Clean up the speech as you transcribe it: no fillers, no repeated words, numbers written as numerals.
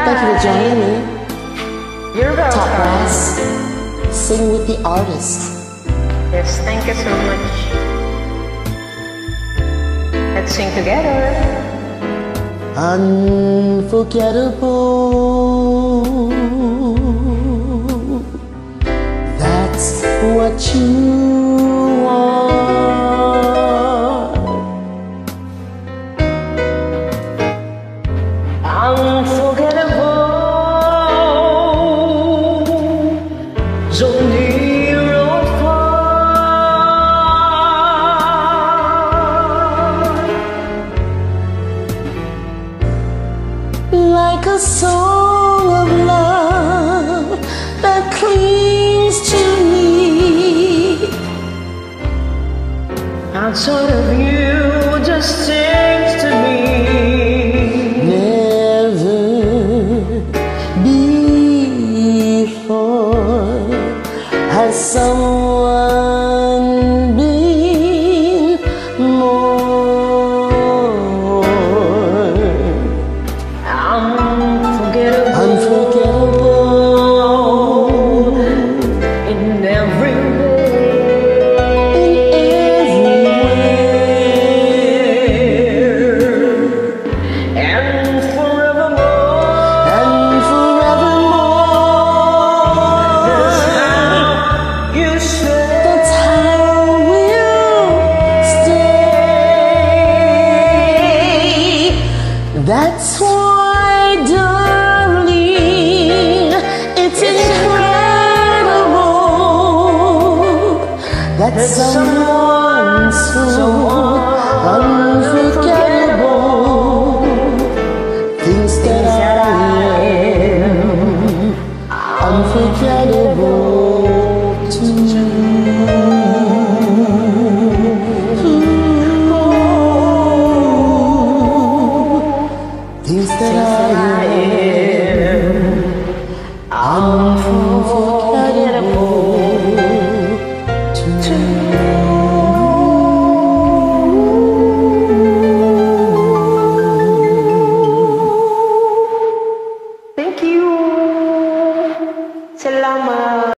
Thank you for joining me. You're welcome. Top Brass, sing with the artist. Yes, thank you so much. Let's sing together. Unforgettable, that's what you are. Unforgettable, so near or far, like a song of love that clings to me. outside of you just sings to me. Never before has someone been more unforgettable In every and forevermore. That's how you say. That's how we'll stay. That's why, darling, it's incredible that someone